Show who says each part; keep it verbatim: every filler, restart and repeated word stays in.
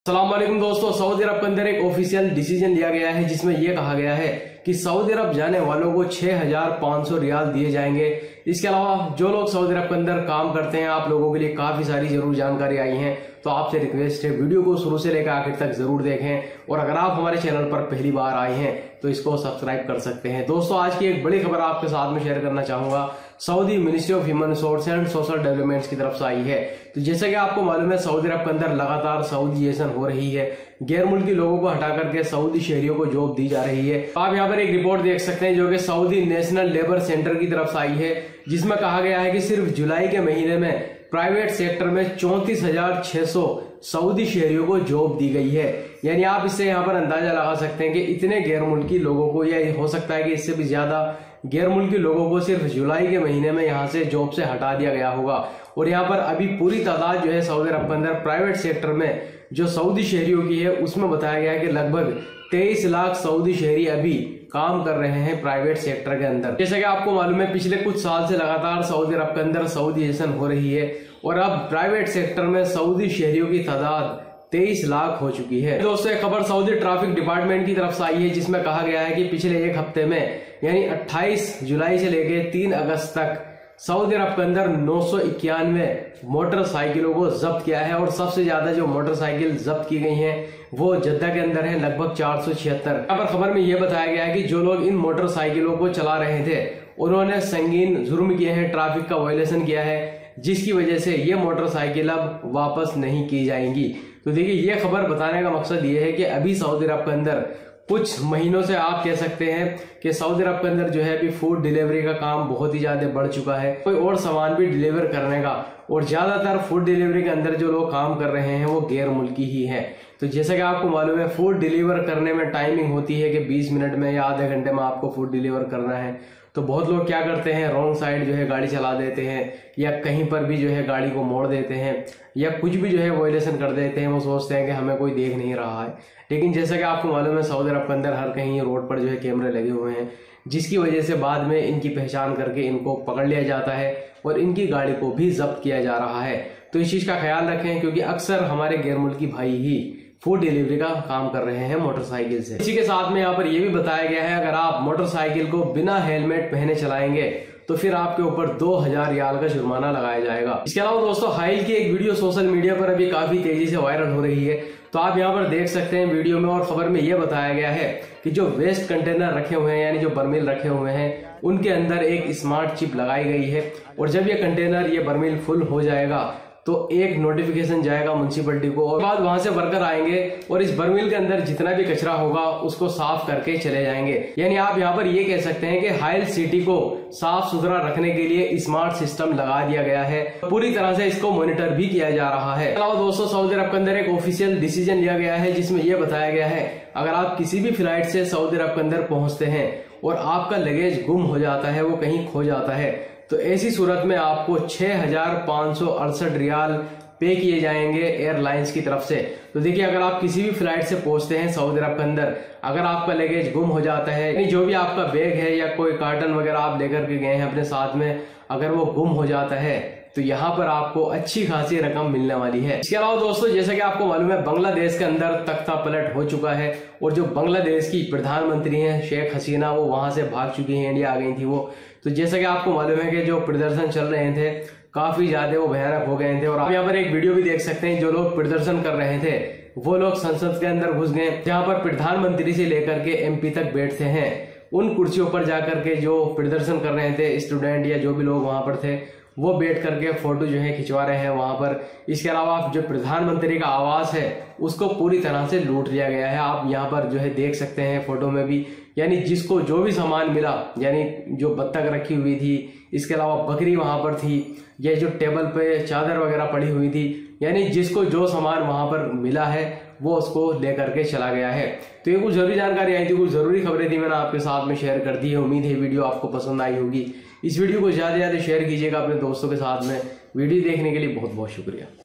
Speaker 1: अस्सलाम वालेकुम दोस्तों, सऊदी अरब के अंदर एक ऑफिशियल डिसीजन लिया गया है जिसमें यह कहा गया है कि सऊदी अरब जाने वालों को छह हजार पाँच सौ रियाल दिए जाएंगे। इसके अलावा जो लोग सऊदी अरब के अंदर काम करते हैं, आप लोगों के लिए काफी सारी जरूर जानकारी आई है, तो आपसे रिक्वेस्ट है वीडियो को शुरू से लेकर आखिर तक जरूर देखें। और अगर आप हमारे चैनल पर पहली बार आए हैं तो इसको सब्सक्राइब कर सकते हैं। दोस्तों, आज की एक बड़ी खबर आपके साथ में शेयर करना चाहूंगा, Saudi ministry of human resource and social development की तरफ से आई है। तो जैसे कि आपको मालूम है, सऊदी अरब के अंदर लगातार सऊदीजेशन हो रही है, गैर मुल्की लोगों को हटा करके सऊदी शहरियों को जॉब दी जा रही है। आप यहाँ पर एक रिपोर्ट देख सकते हैं जो कि सऊदी नेशनल लेबर सेंटर की तरफ से आई है, जिसमें कहा गया है कि सिर्फ जुलाई के महीने में प्राइवेट सेक्टर में चौंतीस हजार छह सौ सऊदी शहरियों को जॉब दी गई है। यानी आप इससे यहाँ पर अंदाजा लगा सकते हैं कि इतने गैर मुल्की लोगों को, या हो सकता है कि इससे भी ज्यादा गैर मुल्की लोगों को सिर्फ जुलाई के महीने में यहाँ से जॉब से हटा दिया गया होगा। और यहाँ पर अभी पूरी तादाद जो है सऊदी अरब के अंदर प्राइवेट सेक्टर में जो सऊदी शहरियों की है, उसमें बताया गया है कि लगभग तेईस लाख सऊदी शहरी अभी काम कर रहे हैं प्राइवेट सेक्टर के अंदर। जैसे कि आपको मालूम है, पिछले कुछ साल से लगातार सऊदी अरब के अंदर सऊदीजेशन हो रही है और अब प्राइवेट सेक्टर में सऊदी शहरियों की तादाद तेईस लाख हो चुकी है। दोस्तों, एक खबर सऊदी ट्रैफिक डिपार्टमेंट की तरफ से आई है, जिसमें कहा गया है कि पिछले एक हफ्ते में यानी अट्ठाईस जुलाई से लेकर तीन अगस्त तक सऊदी अरब के अंदर नौ सौ इक्यानवे मोटरसाइकिलों को जब्त किया है। और सबसे ज्यादा जो मोटरसाइकिल जब्त की गई हैं वो जद्दा के अंदर है, लगभग चार सौ छिहत्तर। यहाँ पर खबर में यह बताया गया है कि जो लोग इन मोटरसाइकिलों को चला रहे थे उन्होंने संगीन जुर्म किए हैं, ट्रैफिक का वायलेशन किया है, जिसकी वजह से ये मोटरसाइकिल अब वापस नहीं की जाएंगी। तो देखिए, ये खबर बताने का मकसद ये है कि अभी सऊदी अरब के अंदर कुछ महीनों से आप कह सकते हैं कि सऊदी अरब के अंदर जो है अभी फूड डिलीवरी का काम बहुत ही ज्यादा बढ़ चुका है, कोई और सामान भी डिलीवर करने का। और ज्यादातर फूड डिलीवरी के अंदर जो लोग काम कर रहे हैं वो गैर मुल्की ही हैं। तो जैसा कि आपको मालूम है, फूड डिलीवर करने में टाइमिंग होती है कि बीस मिनट में या आधे घंटे में आपको फूड डिलीवर करना है। तो बहुत लोग क्या करते हैं, रॉन्ग साइड जो है गाड़ी चला देते हैं, या कहीं पर भी जो है गाड़ी को मोड़ देते हैं, या कुछ भी जो है वायलेशन कर देते हैं। वो सोचते हैं कि हमें कोई देख नहीं रहा है, लेकिन जैसा कि आपको मालूम है, सऊदी अरब के अंदर हर कहीं रोड पर जो है कैमरे लगे हुए हैं, जिसकी वजह से बाद में इनकी पहचान करके इनको पकड़ लिया जाता है और इनकी गाड़ी को भी जब्त किया जा रहा है। तो इस चीज का ख्याल रखें, क्योंकि अक्सर हमारे गैर मुल्की भाई ही फूड डिलीवरी का काम कर रहे हैं मोटरसाइकिल से। इसी के साथ में यहाँ पर यह भी बताया गया है, अगर आप मोटरसाइकिल को बिना हेलमेट पहने चलाएंगे तो फिर आपके ऊपर दो हजार रियाल का जुर्माना लगाया जाएगा। इसके अलावा दोस्तों, हाल की एक वीडियो सोशल मीडिया पर अभी काफी तेजी से वायरल हो रही है, तो आप यहाँ पर देख सकते हैं वीडियो में। और खबर में यह बताया गया है कि जो वेस्ट कंटेनर रखे हुए हैं, यानी जो बर्मील रखे हुए हैं, उनके अंदर एक स्मार्ट चिप लगाई गई है। और जब ये कंटेनर, ये बर्मील फुल हो जाएगा तो एक नोटिफिकेशन जाएगा म्युनिसिपैलिटी को, और बाद वहां से वर्कर आएंगे और इस बर्मील के अंदर जितना भी कचरा होगा उसको साफ करके चले जाएंगे। यानी आप यहाँ पर ये कह सकते हैं कि हाइल सिटी को साफ सुथरा रखने के लिए स्मार्ट सिस्टम लगा दिया गया है, पूरी तरह से इसको मॉनिटर भी किया जा रहा है। अलावा दोस्तों, सऊदी अरब के अंदर एक ऑफिशियल डिसीजन लिया गया है, जिसमें यह बताया गया है, अगर आप किसी भी फ्लाइट से सऊदी अरब के अंदर पहुंचते हैं और आपका लगेज गुम हो जाता है, वो कहीं खो जाता है, तो ऐसी सूरत में आपको छह हजार पाँच सौ अड़सठ रियाल पे किए जाएंगे एयरलाइंस की तरफ से। तो देखिए, अगर आप किसी भी फ्लाइट से पहुंचते हैं सऊदी अरब के अंदर, अगर आपका लगेज गुम हो जाता है, यानी जो भी आपका बैग है या कोई कार्टन वगैरह आप लेकर के गए हैं अपने साथ में, अगर वो गुम हो जाता है तो यहाँ पर आपको अच्छी खासी रकम मिलने वाली है। इसके अलावा दोस्तों, जैसा कि आपको मालूम है, बांग्लादेश के अंदर तख्ता पलट हो चुका है और जो बांग्लादेश की प्रधानमंत्री हैं शेख हसीना, वो वहां से भाग चुकी हैं, इंडिया आ गई थी वो। तो जैसा कि आपको मालूम है कि जो प्रदर्शन चल रहे थे काफी ज्यादा वो भयानक हो गए थे। और आप यहाँ पर एक वीडियो भी देख सकते हैं, जो लोग प्रदर्शन कर रहे थे वो लोग संसद के अंदर घुस गए, जहाँ पर प्रधानमंत्री से लेकर के एमपी तक बैठते हैं। उन कुर्सियों पर जाकर के जो प्रदर्शन कर रहे थे स्टूडेंट या जो भी लोग वहां पर थे, वो बैठ करके फोटो जो है खिंचवा रहे हैं वहां पर। इसके अलावा जो प्रधानमंत्री का आवास है उसको पूरी तरह से लूट लिया गया है। आप यहाँ पर जो है देख सकते हैं फोटो में भी, यानी जिसको जो भी सामान मिला, यानी जो बत्तख रखी हुई थी, इसके अलावा बकरी वहां पर थी, या जो टेबल पे चादर वगैरह पड़ी हुई थी, यानी जिसको जो सामान वहां पर मिला है वो उसको लेकर के चला गया है। तो ये कुछ जरूरी जानकारी आई थी, कुछ जरूरी खबरें थी, मैंने आपके साथ में शेयर कर दी है। उम्मीद है वीडियो आपको पसंद आई होगी। इस वीडियो को ज्यादा से ज्यादा शेयर कीजिएगा अपने दोस्तों के साथ में। वीडियो देखने के लिए बहुत बहुत शुक्रिया।